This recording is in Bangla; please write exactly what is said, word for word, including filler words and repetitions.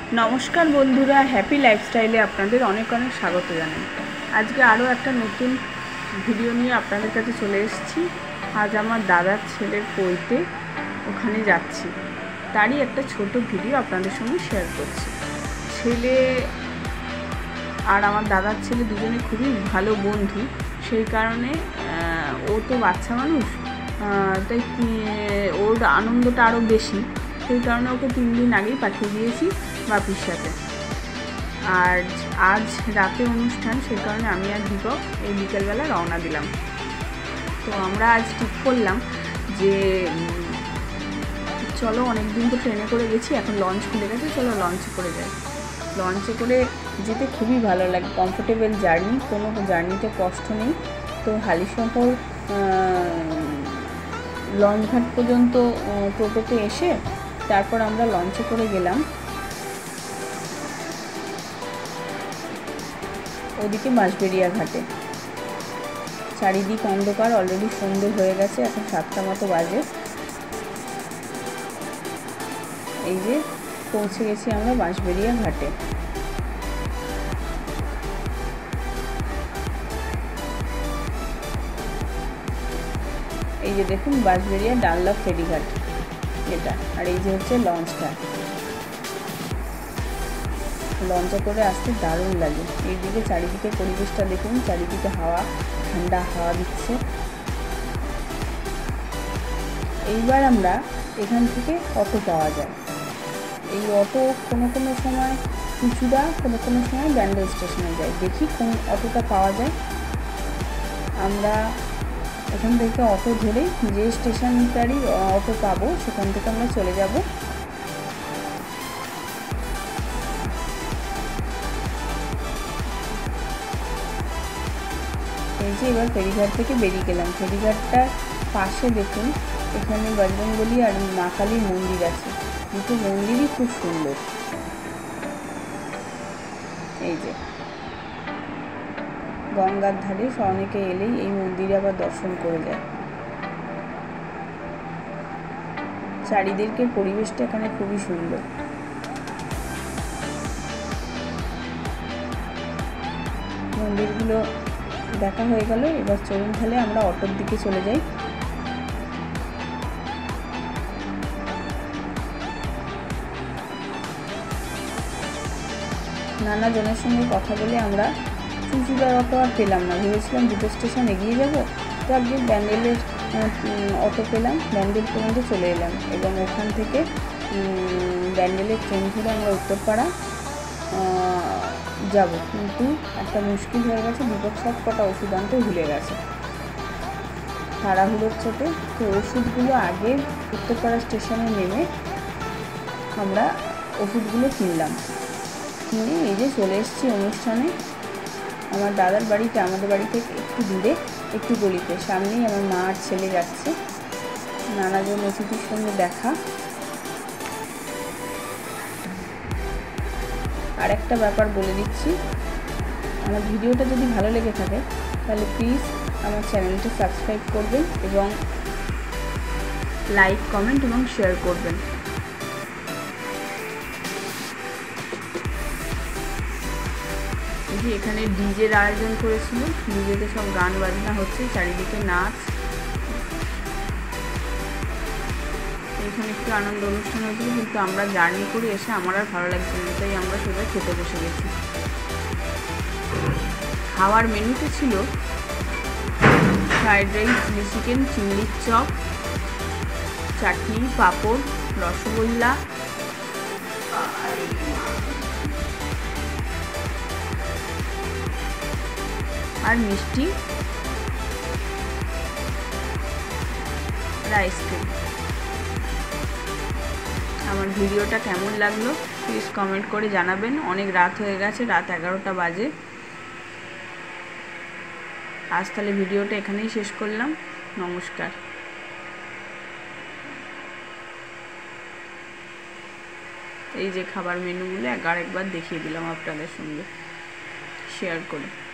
नमस्कार बंधुरा हैपी लाइफस्टाइले आपनादेर अनेक अनेक स्वागत जानाई। आज के आरो एक नतून भिडियो निये आपनादेर काछे चले एसेछि। आज आमार दादार छेलेर पइते ओखाने जाচ্ছি, तारই একটা ছোট ভিডিও আপনাদের সঙ্গে শেয়ার করছি। ছেলে আর আমার দাদার ছেলে দুজনে খুবই ভালো বন্ধু, সেই কারণে ও তো বাচ্চা মানুষ, তাই ওর আনন্দটা আরও বেশি, সেই কারণে ওকে তিন দিন আগেই পাঠিয়ে দিয়েছি বাপির সাথে। আর আজ রাতে অনুষ্ঠান, সেই কারণে আমি আর দীপক এই বিকেলবেলা রওনা দিলাম। তো আমরা আজ ঠিক করলাম যে চলো অনেক দিন তো ট্রেনে করে গেছি, এখন লঞ্চ খুলে গেছে, চলো লঞ্চে করে যাই। লঞ্চে করে যেতে খুবই ভালো লাগে, কমফোর্টেবল জার্নি, কোনো জার্নিতে কষ্ট নেই। তো হালিশহর লঞ্চঘাট পর্যন্ত টোটোতে এসে তারপর আমরা লঞ্চে করে গেলাম ওদিকে বাঁশবেড়িয়া ঘাটে। চারিদিক অন্ধকার, অলরেডি সন্ধ্যে হয়ে গেছে, এখন সাতটা মতো বাজে। এই যে পৌঁছে গেছি আমরা বাঁশবেড়িয়া ঘাটে। এই যে দেখুন বাঁশবেড়িয়া ডানলপ ফেরিঘাট এটা, আর এই যে হচ্ছে লঞ্চটা। লঞ্চে করে আসতে দারুণ লাগে। এইদিকে চারিদিকে পরিবেশটা দেখুন, চারিদিকে হাওয়া, ঠান্ডা হাওয়া দিচ্ছে। এইবার আমরা এখান থেকে অটো পাওয়া যায়। এই অটো কোনো কোনো সময় চুচুড়া, কোনো কোনো সময় ব্যান্ডেল স্টেশনে যায়। দেখি কোন অটোটা পাওয়া যায়। আমরা এখান থেকে অটো ধরে যে স্টেশনটারই অটো পাবো সেখান থেকে আমরা চলে যাব। এই যে এবার ফেরিঘাট থেকে বেরিয়ে গেলাম। ফেরিঘাটটার পাশে দেখুন এখানে বজরংবলী আর মা কালীর মন্দির আছে, দুটো মন্দিরই খুব সুন্দর। এই যে গঙ্গার ধারে অনেকে এলেই এই মন্দিরে আবার দর্শন করে যায়। চারিদিকের পরিবেশটা এখানে খুবই সুন্দর। মন্দিরগুলো দেখা হয়ে গেল, এবার চলুন তাহলে আমরা অটোর দিকে চলে যাই। নানা জনের সঙ্গে কথা বলে আমরা চুচুড়ার অটো আর পেলাম না, ভেবেছিলাম দুটো স্টেশন এগিয়ে যাব, তো আজকে ব্যান্ডেলের অটো পেলাম। ব্যান্ডেল পর্যন্ত চলে এলাম এবং ওখান থেকে ব্যান্ডেলের ট্রেন ধরে আমরা উত্তরপাড়া যাব। কিন্তু একটা মুশকিল হয়ে গেছে, দীপক সব কটা ওষুধ আনতে ভুলে গেছে তাড়াহুড়োর চোটে। তো ওষুধগুলো আগে উত্তরপাড়া স্টেশনে নেমে আমরা ওষুধগুলো কিনলাম। কিনে এই যে চলে এসেছি অনুষ্ঠানে। আমার দাদার বাড়িতে আমাদের বাড়ি থেকে একটু দূরে, একটু গলিতে, সামনেই আমার মা আর ছেলে যাচ্ছে। নানাজন অতিথির সঙ্গে দেখা। আর একটা ব্যাপার বলে দিচ্ছি, আমার ভিডিওটা যদি ভালো লেগে থাকে তাহলে প্লিজ আমার চ্যানেলটি সাবস্ক্রাইব করবেন এবং লাইক, কমেন্ট এবং শেয়ার করবেন। এখানে ডিজের আয়োজন করেছিল, ডিজেতে সব গান বাজনা হচ্ছে, চারিদিকে নাচ। এখানে একটু আনন্দ অনুষ্ঠান হয়েছিল, কিন্তু আমরা জার্নি করে এসে আমার আর ভালো লাগছে না, তাই আমরা সবাই খেতে বসে গেছি। খাওয়ার মেনুতে ছিল ফ্রাইড রাইস, চিলি চিকেন, চিংড়ির চপ, চাটনি, পাঁপড়, রসগোল্লা, আর মিষ্টি আর আইসক্রিম। আমার ভিডিওটা কেমন লাগলো প্লিজ কমেন্ট করে জানাবেন। অনেক রাত হয়ে গেছে, রাত এগারোটা বাজে। আজ তাহলে ভিডিওটা এখানেই শেষ করলাম। নমস্কার। এই যে খাবার মেনুগুলো আরেকবার দেখিয়ে দিলাম আপনাদের সঙ্গে শেয়ার করে।